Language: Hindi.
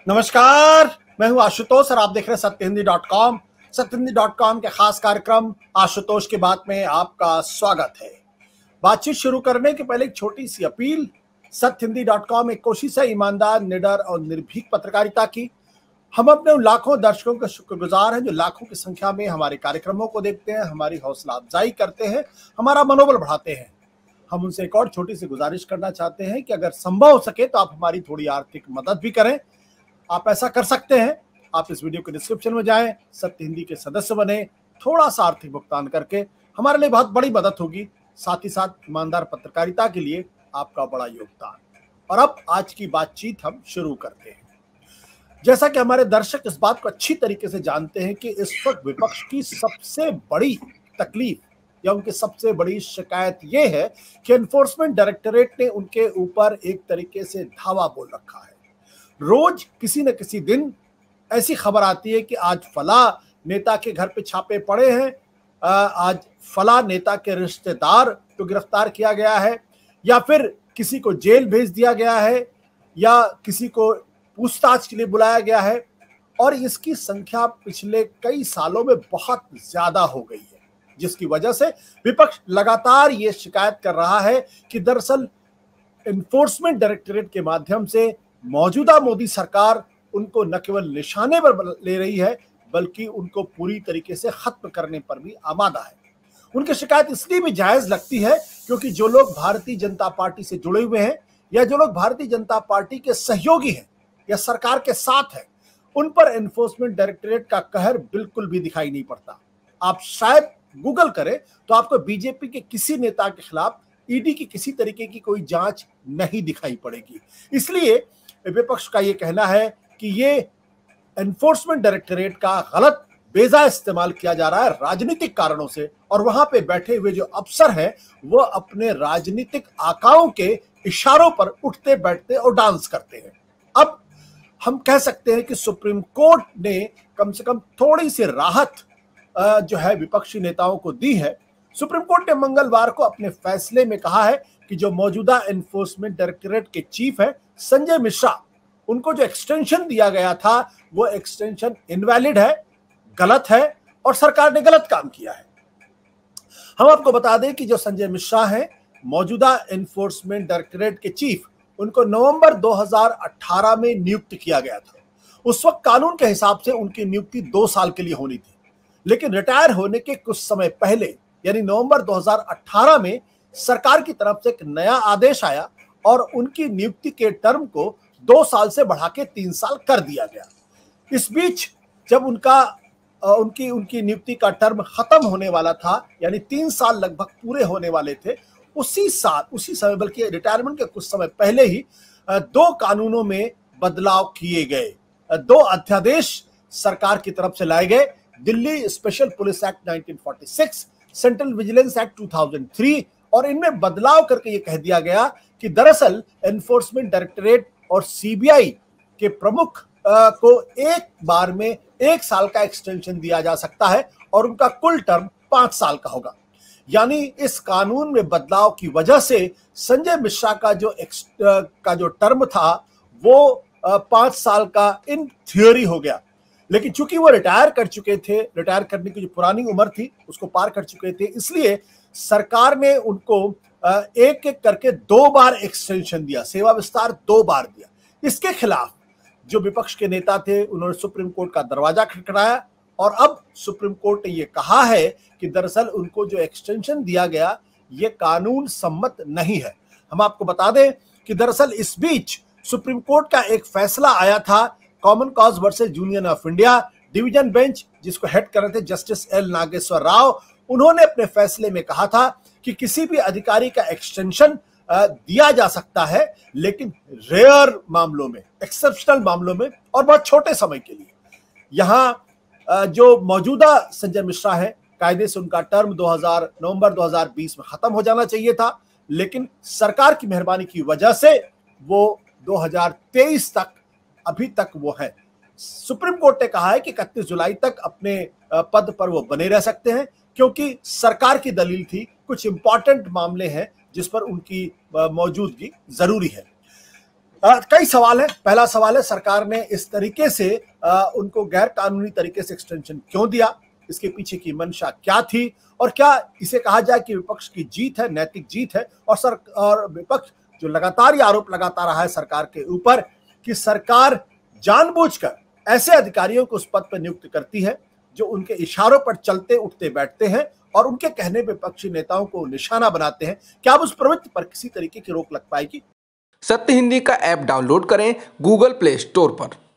नमस्कार, मैं हूं आशुतोष और आप देख रहे हैं सत्यहिंदी.com। सत्यहिंदी.com के खास कार्यक्रम आशुतोष की बात में आपका स्वागत है। बातचीत शुरू करने के पहले एक छोटी सी अपील। सत्यहिंदी.com एक कोशिश है ईमानदार, निडर और निर्भीक पत्रकारिता की। हम अपने उन लाखों दर्शकों के शुक्रगुजार हैं जो लाखों की संख्या में हमारे कार्यक्रमों को देखते हैं, हमारी हौसला अफजाई करते हैं, हमारा मनोबल बढ़ाते हैं। हम उनसे एक और छोटी सी गुजारिश करना चाहते हैं कि अगर संभव हो सके तो आप हमारी थोड़ी आर्थिक मदद भी करें। आप ऐसा कर सकते हैं, आप इस वीडियो के डिस्क्रिप्शन में जाएं, सत्य हिंदी के सदस्य बने, थोड़ा सा आर्थिक भुगतान करके हमारे लिए बहुत बड़ी मदद होगी। साथ ही साथ ईमानदार पत्रकारिता के लिए आपका बड़ा योगदान। और अब आज की बातचीत हम शुरू करते हैं। जैसा कि हमारे दर्शक इस बात को अच्छी तरीके से जानते हैं कि इस वक्त विपक्ष की सबसे बड़ी तकलीफ या उनकी सबसे बड़ी शिकायत यह है कि एनफोर्समेंट डायरेक्टरेट ने उनके ऊपर एक तरीके से धावा बोल रखा है। रोज किसी न किसी दिन ऐसी खबर आती है कि आज फला नेता के घर पे छापे पड़े हैं, आज फला नेता के रिश्तेदार को गिरफ्तार किया गया है, या फिर किसी को जेल भेज दिया गया है, या किसी को पूछताछ के लिए बुलाया गया है। और इसकी संख्या पिछले कई सालों में बहुत ज्यादा हो गई है, जिसकी वजह से विपक्ष लगातार ये शिकायत कर रहा है कि दरअसल एनफोर्समेंट डायरेक्टरेट के माध्यम से मौजूदा मोदी सरकार उनको न केवल निशाने पर ले रही है बल्कि उनको पूरी तरीके से खत्म करने पर भी आमादा है। उनकी शिकायत इसलिए भी जायज लगती है क्योंकि जो लोग भारतीय जनता पार्टी से जुड़े हुए हैं या जो लोग भारतीय जनता पार्टी के सहयोगी हैं या सरकार के साथ हैं, उन पर एनफोर्समेंट डायरेक्टरेट का कहर बिल्कुल भी दिखाई नहीं पड़ता। आप शायद गूगल करें तो आपको बीजेपी के किसी नेता के खिलाफ ईडी की किसी तरीके की कोई जांच नहीं दिखाई पड़ेगी। इसलिए विपक्ष का यह कहना है कि ये एनफोर्समेंट डायरेक्टरेट का गलत बेजा इस्तेमाल किया जा रहा है राजनीतिक कारणों से, और वहां पे बैठे हुए जो अफसर हैं वो अपने राजनीतिक आकाओं के इशारों पर उठते बैठते और डांस करते हैं। अब हम कह सकते हैं कि सुप्रीम कोर्ट ने कम से कम थोड़ी सी राहत जो है विपक्षी नेताओं को दी है। सुप्रीम कोर्ट ने मंगलवार को अपने फैसले में कहा है कि जो मौजूदा एनफोर्समेंट डायरेक्टरेट के चीफ है संजय मिश्रा, उनको जो एक्सटेंशन दिया गया था वो एक्सटेंशन इनवैलिड है, गलत है और सरकार ने गलत काम किया है। हम आपको बता दें कि जो संजय मिश्रा हैं मौजूदा एनफोर्समेंट डायरेक्टरेट के चीफ, उनको नवंबर 2018 में नियुक्त किया गया था। उस वक्त कानून के हिसाब से उनकी नियुक्ति 2 साल के लिए होनी थी, लेकिन रिटायर होने के कुछ समय पहले यानी नवंबर 2018 में सरकार की तरफ से एक नया आदेश आया और उनकी नियुक्ति के टर्म को 2 साल से बढ़ा के 3 साल कर दिया गया। इस बीच जब उनकी नियुक्ति का टर्म खत्म होने वाला था, यानी 3 साल लगभग पूरे होने वाले थे, उसी समय बल्कि रिटायरमेंट के कुछ समय पहले ही 2 कानूनों में बदलाव किए गए। 2 अध्यादेश सरकार की तरफ से लाए गए, Delhi special police act 1946, central vigilance act 2003, और इनमें बदलाव करके ये कह दिया गया कि दरअसल एनफोर्समेंट डायरेक्टरेट और सीबीआई के प्रमुख को एक बार में 1 साल का एक्सटेंशन दिया जा सकता है और उनका कुल टर्म 5 साल का होगा। यानी इस कानून में बदलाव की वजह से संजय मिश्रा का जो टर्म था वो 5 साल का इन थियोरी हो गया, लेकिन चूंकि वो रिटायर कर चुके थे, रिटायर करने की जो पुरानी उम्र थी उसको पार कर चुके थे, इसलिए सरकार ने उनको एक एक करके 2 बार एक्सटेंशन दिया, सेवा विस्तार 2 बार दिया। इसके खिलाफ जो विपक्ष के नेता थे उन्होंने सुप्रीम कोर्ट का दरवाजा खटखटाया और अब सुप्रीम कोर्ट ने यह कहा है कि दरअसल उनको जो एक्सटेंशन दिया गया ये कानून सम्मत नहीं है। हम आपको बता दें कि दरअसल इस बीच सुप्रीम कोर्ट का एक फैसला आया था, common cause versus union of India, division bench जिसको हेड कर रहे थे जस्टिस एल नागेश्वर राव, उन्होंने अपने फैसले में कहा था कि किसी भी अधिकारी का एक्सटेंशन दिया जा सकता है, लेकिन रेयर मामलों में, एक्सेप्शनल मामलों में और बहुत छोटे समय के लिए। यहां जो मौजूदा संजय मिश्रा है, कायदे से उनका टर्म नवंबर 2020 में खत्म हो जाना चाहिए था, लेकिन सरकार की मेहरबानी की वजह से वो 2023 तक अभी तक वो है। सुप्रीम कोर्ट ने कहा है कि 31 जुलाई तक अपने पद पर वो बने रह सकते हैं, क्योंकि सरकार की दलील थी कुछ इंपॉर्टेंट मामले हैं जिस पर उनकी मौजूदगी जरूरी है। कई सवाल है। पहला सवाल है, सरकार ने इस तरीके से उनको गैर कानूनी तरीके से एक्सटेंशन क्यों दिया, इसके पीछे की मंशा क्या थी, और क्या इसे कहा जाए कि विपक्ष की जीत है, नैतिक जीत है। और विपक्ष जो लगातार ये आरोप लगाता रहा है सरकार के ऊपर कि सरकार जानबूझकर ऐसे अधिकारियों को उस पद पर नियुक्त करती है जो उनके इशारों पर चलते उठते बैठते हैं और उनके कहने पे विपक्षी नेताओं को निशाना बनाते हैं, क्या अब उस प्रवृत्ति पर किसी तरीके की रोक लग पाएगी? सत्य हिंदी का ऐप डाउनलोड करें गूगल प्ले स्टोर पर।